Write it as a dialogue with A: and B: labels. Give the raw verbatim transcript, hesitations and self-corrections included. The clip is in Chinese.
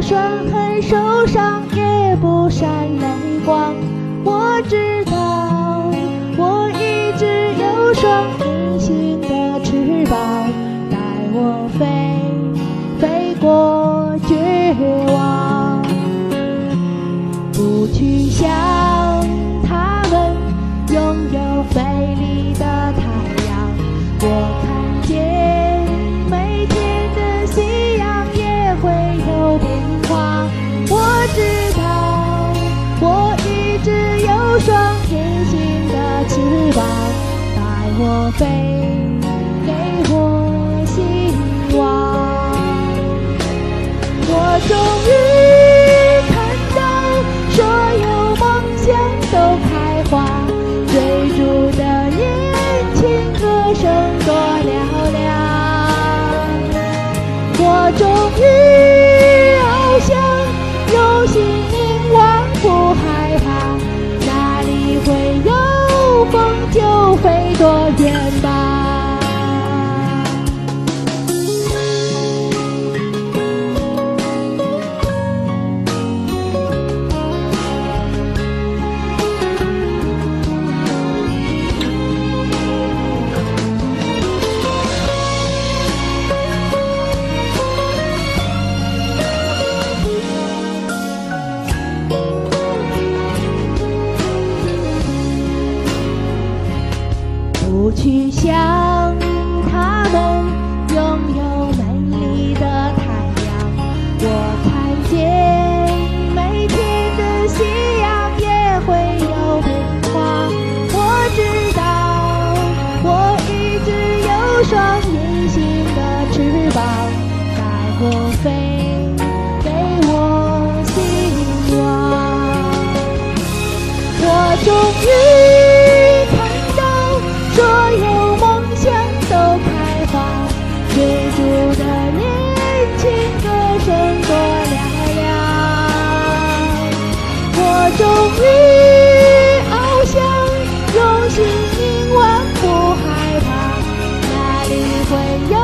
A: 算很受伤，也不闪泪光。我知道，我一直有双隐形的翅膀，带我飞，飞过绝望。不去想他们拥有美丽的太阳，我看见每天的夕阳也会有变化。我知道，我一直有双隐形的翅膀，带我飞，给我希望。我终于看到所有梦想都开花，追逐的年轻歌声多嘹亮。我终于翱翔，有心凝望，不害怕，哪里会有风就飞多远吧。不去想他们拥有美丽的太阳，我看见每天的夕阳也会有变化。我知道，我一直有双隐形的翅膀，带我飞，给我希望。我终于看到所有梦想都开花，追逐的年轻歌声多嘹亮。我终于翱翔，用心凝望，不害怕，哪里会有